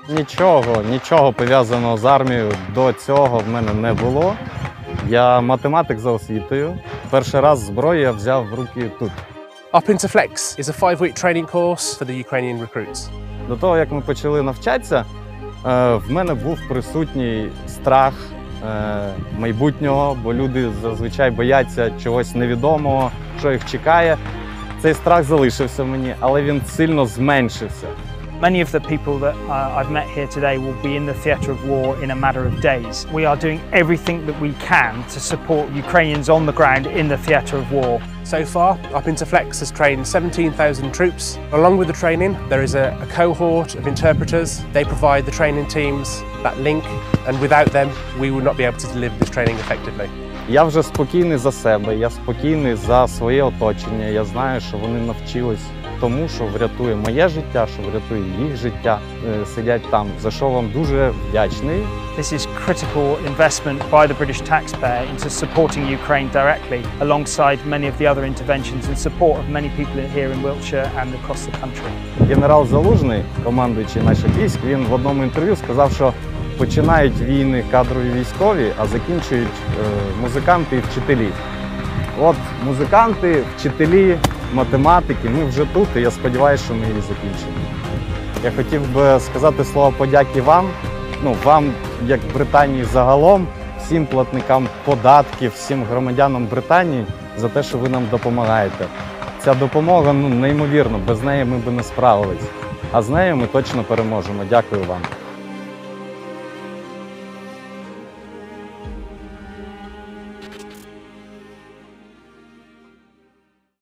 Нічого пов'язаного з армією до цього в мене не було. Я математик за освітою. Перший раз зброю я взяв в руки тут. Up into Flex is a 5-week training course for the Ukrainian recruits. До того, як ми почали навчатися, в мене був присутній страх майбутнього, бо люди зазвичай бояться чогось невідомого, що їх чекає. Цей страх залишився в мені, але він сильно зменшився. Many of the people that I've met here today will be in the theatre of war in a matter of days. We are doing everything that we can to support Ukrainians on the ground in the theatre of war. So far, Up into Flex has trained 17,000 troops. Along with the training, there is a cohort of interpreters. They provide the training teams that link, and without them, we would not be able to deliver this training effectively. Я вже спокійний за себе, я спокійний за своє оточення. Я знаю, що вони навчились тому, що врятує моє життя, що врятує їх життя, сидять там, за що вам дуже вдячний. This is critical investment by the British taxpayer into supporting Ukraine directly, alongside many of the other interventions in support of many people here in Wiltshire and across the country. Генерал Залужний, командуючий наших військ, він в одному інтерв'ю сказав, що починають війни кадрові військові, а закінчують музиканти і вчителі. От музиканти, вчителі, математики, ми вже тут, і я сподіваюся, що ми її закінчимо. Я хотів би сказати слова подяки вам, вам, як Британії загалом, всім платникам податків, всім громадянам Британії за те, що ви нам допомагаєте. Ця допомога, неймовірно, без неї ми б не справились. А з нею ми точно переможемо. Дякую вам.